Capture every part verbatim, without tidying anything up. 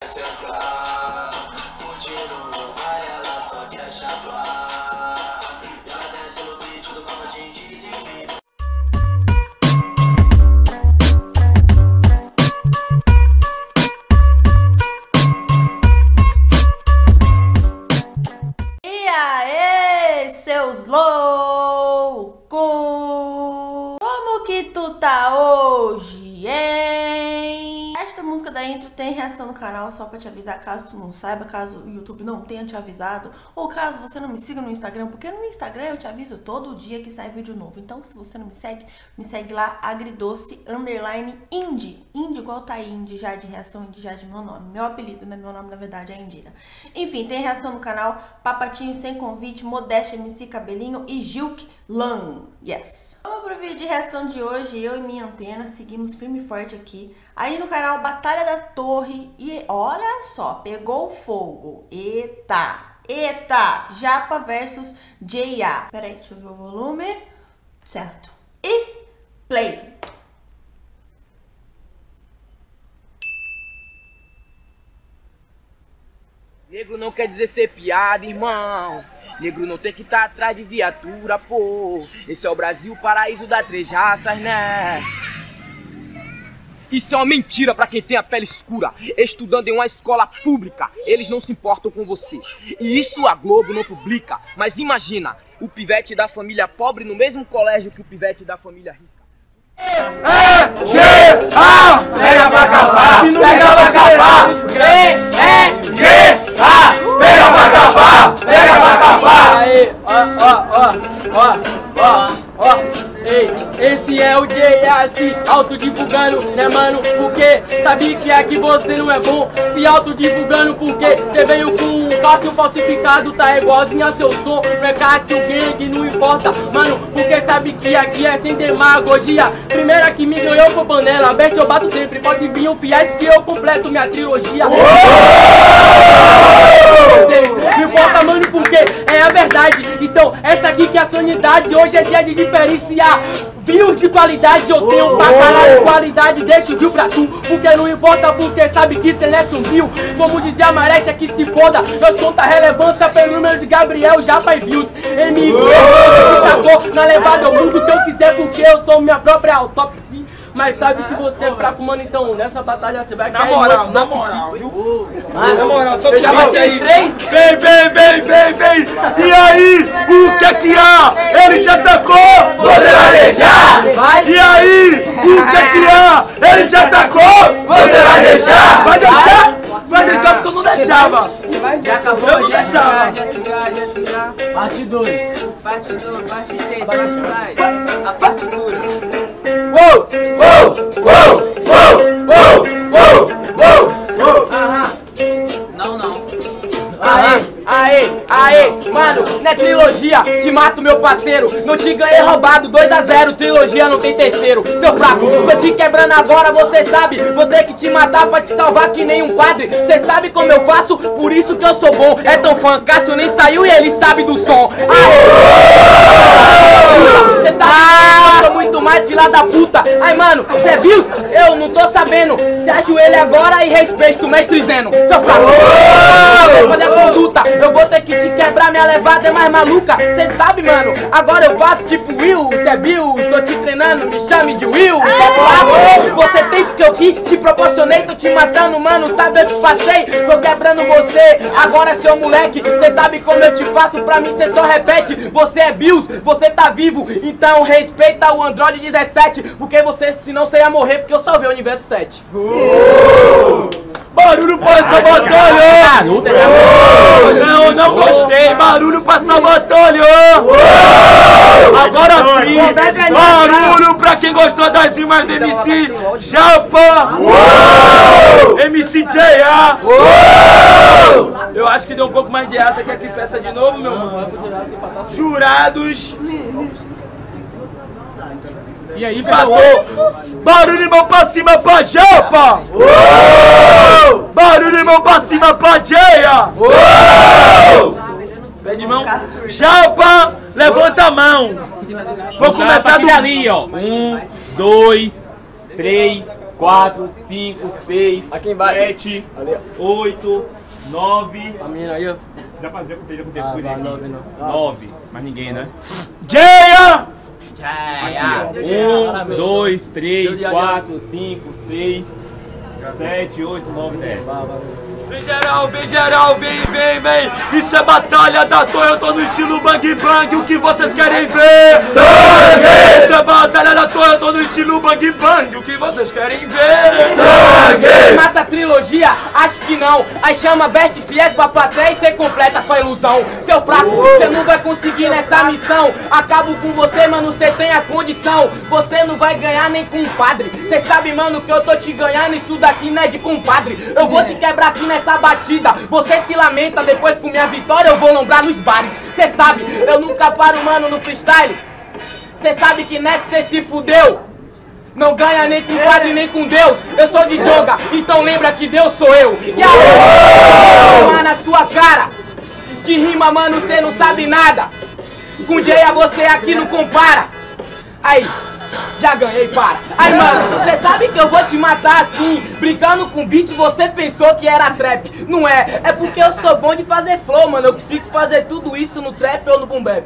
sentar, curtindo o baile, ela só quer chapar. E ela desce no beat do pacotinho quinze minutos. E aí, seus loucos! Como que tu tá hoje, hein? Esta música da intro tem reação no canal, só pra te avisar, caso tu não saiba, caso o YouTube não tenha te avisado, ou caso você não me siga no Instagram, porque no Instagram eu te aviso todo dia que sai vídeo novo. Então, se você não me segue, me segue lá, agridoce, underline, indie. Indie igual tá aí, indie já de reação, indie já de meu nome. Meu apelido, né? Meu nome, na verdade, é Indira. Enfim, tem reação no canal, Papatinho Sem Convite, Modéstia M C Cabelinho e Gilk Lan. Yes! Vamos pro vídeo de reação de hoje. Eu e minha antena seguimos firme e forte aqui. Aí no canal Batalha da Torre. E olha só, pegou fogo. Eita, eita, Japa versus J A. Pera aí, deixa eu ver o volume. Certo. E play. Negro não quer dizer ser piada, irmão. Negro não tem que estar atrás de viatura, pô. Esse é o Brasil, paraíso das três raças, né? Isso é uma mentira pra quem tem a pele escura. Estudando em uma escola pública, eles não se importam com você. E isso a Globo não publica. Mas imagina, o pivete da família pobre no mesmo colégio que o pivete da família rica. É, G, A, pega pra acabar, pega pra acabar, é, é, G, A, pega pra acabar, pega pra acabar. Aí, ó, ó, ó, ó, ó, ó. Ei, esse é o J A se autodivulgando, né mano? Porque sabe que aqui você não é bom se autodivulgando, porque você veio com um Cássio falsificado, tá igualzinho a seu som. Não é Cássio Gang, não importa, mano, porque sabe que aqui é sem demagogia. Primeira que me ganhou foi Panela, Bert eu bato sempre, pode vir um fiéis que eu completo minha trilogia. Não importa, mano, porque é a verdade. Então, essa aqui que é a sanidade. Hoje é dia de diferenciar views de qualidade. Eu tenho pra caralho qualidade. Deixa o view pra tu, porque não importa, porque sabe que cê não é sumiu. Como dizia a Marecha, que se foda. Nós conta a relevância pelo número de Gabriel, Japa e views. M V, sacou? Na levada eu mudo o que eu quiser, porque eu sou minha própria autópsia. Mas sabe que você é fraco, mano, então nessa batalha você vai cair. Na moral, na moral, viu? Ah, na moral, só eu já bati aí três? Vem, vem, vem, vem, vem! E aí, o que é que há? Ele te atacou, você vai deixar! Vai. E aí, o que é que há? Ele te atacou, você vai deixar! Vai deixar? Vai deixar porque eu não deixava! Já acabou? Eu não deixava! Parte dois. Parte dois, parte três, parte mais. A parte dura. Uou! Uou! Uou! Uou! Uou! Uou! Uou! Uou! Aham. Não, não. Aê, aê, aê, mano, não é trilogia, te mato meu parceiro. Não te ganhei roubado, dois a zero, trilogia não tem terceiro. Seu fraco, tô te quebrando agora, você sabe. Vou ter que te matar pra te salvar que nem um padre. Cê sabe como eu faço, por isso que eu sou bom. É tão fã, Cássio nem saiu e ele sabe do som. Cê sabe que eu sou muito mais filha da puta. Ai mano, cê viu? Eu não tô sabendo. Se ajoelha agora e respeita o mestre Zeno. Seu fraco, fazer a conduta, eu vou ter que te quebrar, minha levada é mais maluca. Cê sabe, mano, agora eu faço tipo Will. Cê é Bill, tô te treinando, me chame de Will. Cê você tem porque eu que te proporcionei. Tô te matando, mano, sabe eu te passei. Tô quebrando você, agora seu moleque. Cê sabe como eu te faço, pra mim cê só repete. Você é Bills, você tá vivo, então respeita o Android dezessete. Porque você, senão você ia morrer, porque eu salvei o universo sete. Barulho para essa batalha! Não, não gostei! Barulho para essa batalha! Agora sim! Barulho pra quem gostou das rimas do M C Japa! M C J A! Eu acho que deu um pouco mais de asa. Quer que peça de novo, meu mano? Jurados! E aí, empatou! Barulho de mão pra cima pra Japa! Barulho de mão pra cima pra Jeia! Pé de mão. Japa, levanta a mão. Vou começar do ali, ó. Um, dois, três, quatro, cinco, seis, Aqui embaixo. sete, Ali, oito, nove. ó. A menina aí, ó. Dá pra ver quanto ele Ah, vai, nove, não. Nove. Mas ninguém, né? Jeia! Já, Um, dois, três, Deu, quatro, cinco, seis, sete, oito, nove, dez. Vai, vai. Vem geral, vem geral, vem, vem, vem. Isso é batalha da toa, eu tô no estilo bang bang. O que vocês querem ver? Sangue! Isso é batalha da toa, eu tô no estilo bang bang. O que vocês querem ver? Sangue! Mata a trilogia? Acho que não. Aí chama Bert Fies pra plateia e cê completa sua ilusão. Seu fraco, você não vai conseguir nessa missão. Acabo com você, mano, cê tem a condição. Você não vai ganhar nem com um padre. Cê sabe, mano, que eu tô te ganhando. Isso daqui não é de compadre. Eu vou te quebrar aqui nessa batida. Você se lamenta, depois com minha vitória eu vou lombrar nos bares. Cê sabe, eu nunca paro, mano, no freestyle. Cê sabe que nessa cê se fudeu. Não ganha nem com padre nem com Deus. Eu sou de Joga, então lembra que Deus sou eu. E aí, rima na sua cara. De rima, mano, cê não sabe nada. Com Jeia você aqui não compara. Aí, já ganhei, para. Aí, mano, cê sabe que eu vou te matar assim. Brincando com beat, você pensou que era trap. Não é, é porque eu sou bom de fazer flow, mano. Eu consigo fazer tudo isso no trap ou no boom bap.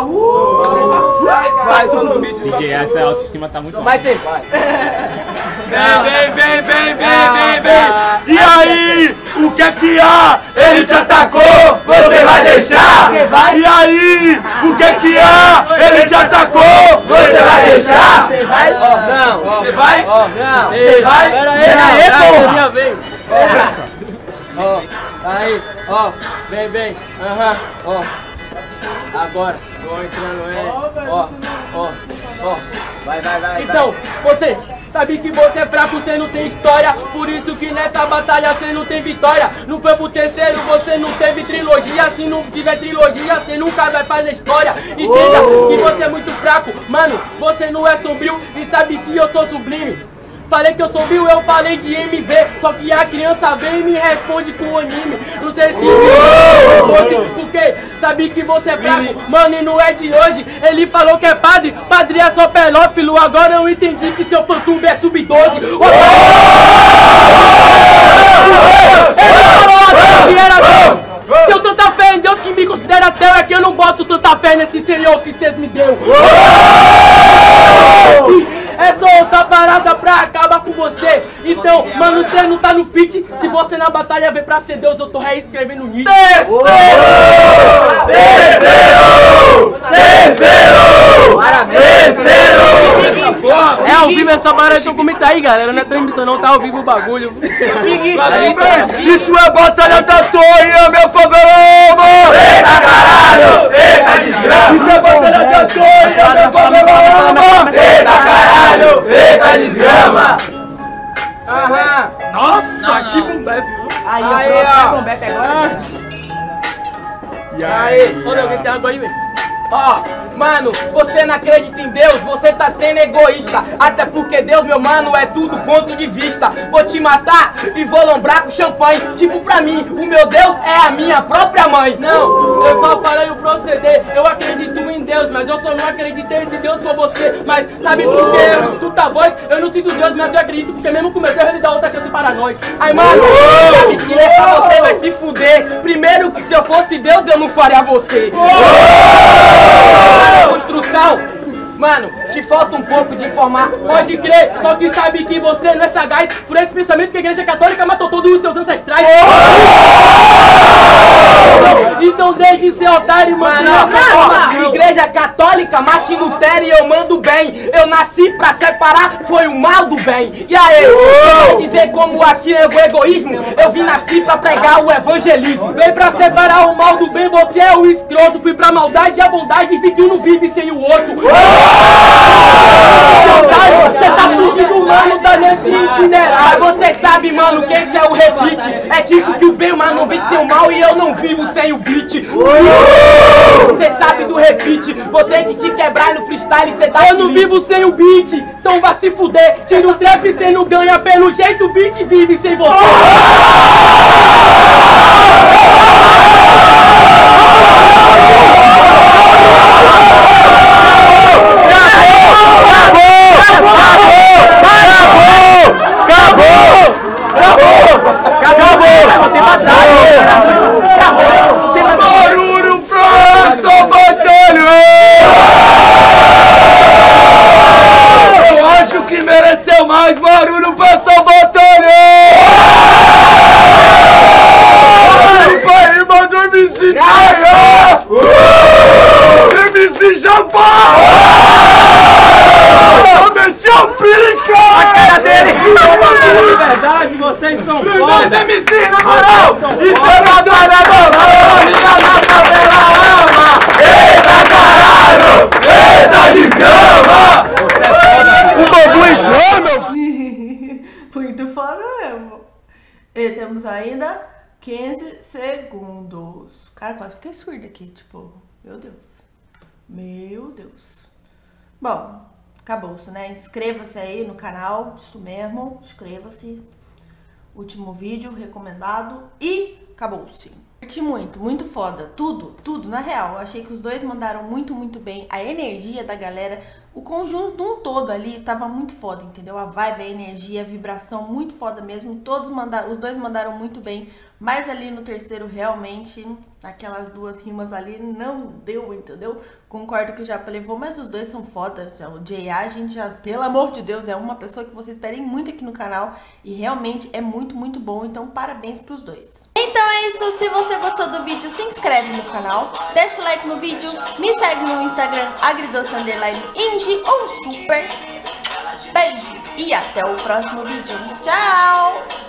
Vai, só no beat. D J, essa autoestima tá muito alta. Mas você vai. Vem, vem, vem, vem, vem, vem, vem. E aí, o que é que há? Ele te atacou, você vai deixar? Você vai? E aí, o que é que há? Ele te atacou, você vai deixar? Você vai? Ó, não, ó. Você vai? Ó, não. Você vai? Pera aí, Pera aí, não, porra. é minha vez. Ó, aí, ó, vem, vem, aham, ó. Agora, tô entrando, é, ó, ó, ó. Vai, vai, vai. Então, você sabe que você é fraco, você não tem história. Por isso que nessa batalha você não tem vitória. Não foi pro terceiro, você não teve trilogia. Se não tiver trilogia, você nunca vai fazer história. Entenda que você é muito fraco. Mano, você não é sombrio e sabe que eu sou sublime. Falei que eu sombrio, eu falei de M V. Só que a criança vem e me responde com anime. Não sei se fosse, porque sabe que você é fraco. Mano, e não é de hoje. Ele falou que é padre, padre é só pedófilo. Agora eu entendi que seu fã-clube é sub doze. Ele falou que era Deus. Tenho tanta fé em Deus que me considera ateu. É que eu não boto tanta fé nesse senhor que cês me deu. É só outra parada pra acabar com você. Então, mano, você não tá no fit. Se você na batalha vem pra ser Deus, eu tô reescrevendo Nietzsche. Terceiro! Terceiro! Terceiro! Parabéns! Terceiro! É ao vivo essa barra, então comenta aí, galera. Não é transmissão, não, tá ao vivo o bagulho. Isso é batalha da Toia, meu favelão! Eita caralho! Eita desgrama! Isso é batalha da Toia, meu favelão! Eita caralho! Eita desgrama! Aham. Nossa, que bombé, viu? Aí, Aí, ó, ó. pronto, Beto agora. E Aí, olha alguém tem água aí, velho. Ó, mano, você não acredita em Deus, você tá sendo egoísta. Até porque Deus, meu mano, é tudo ponto de vista. Vou te matar e vou lombrar com champanhe. Tipo pra mim, o meu Deus é a minha própria mãe. Não, eu só falei o proceder. Eu acredito em Deus, mas eu só não acreditei se Deus for você. Mas sabe por que eu escuto a voz? Eu não sinto Deus, mas eu acredito porque mesmo com meus erros ele dá outra chance para nós. Aí, mano, sabe que nessa você vai se fuder. Primeiro que se eu fosse Deus eu não faria você. Construção, mano, te falta um pouco de informar. Pode crer, só que sabe que você não é sagaz. Por esse pensamento que a igreja católica matou todos os seus ancestrais. Então desde seu otário, mano, mano, igreja católica, Martin Lutero e eu mando bem. Eu nasci pra separar, foi o mal do bem. E aí, você vai dizer como aqui é o egoísmo? Eu vim nasci pra pregar o evangelismo. Vem pra separar o mal do bem, você é o escroto. Fui pra maldade e a bondade e vi que um não vive sem o outro. Você tá fugindo, mano, tá nesse itinerário. Mas você sabe, mano, que esse é o repeat. É tipo que o bem, mano, não vence o mal e eu não vivo sem o beat. Você sabe do repeat, vou ter que te quebrar no freestyle, cê tá. Eu não vivo sem o beat, então vá se fuder. Tira o trap, cê não ganha pelo jeito, o beat vive sem você. Acabou! M C, na moral! Isso é batalha normal! Liga na favela, ama! Eita caralho! Eita desgrama! O bagulho entrou, meu filho! Muito foda mesmo. E temos ainda quinze segundos. Cara, quase fiquei surda aqui, tipo, meu Deus. Meu Deus. Bom, acabou-se, né? Inscreva-se aí no canal, isso mesmo, inscreva-se. Último vídeo recomendado e acabou-se. Curti muito, muito foda, tudo, tudo, na real. Eu achei que os dois mandaram muito, muito bem. A energia da galera, o conjunto de um todo ali tava muito foda, entendeu? A vibe, a energia, a vibração, muito foda mesmo. Todos mandaram, os dois mandaram muito bem. Mas ali no terceiro, realmente, aquelas duas rimas ali não deu, entendeu? Concordo que o Japa levou, mas os dois são foda. Já, o J A, a gente já, pelo amor de Deus, é uma pessoa que vocês esperem muito aqui no canal. E realmente é muito, muito bom. Então, parabéns pros dois. Então é isso. Se você gostou do vídeo, se inscreve no canal. Deixa o like no vídeo. Me segue no Instagram, agridoce underline indie ou super. Beijo e até o próximo vídeo. Tchau!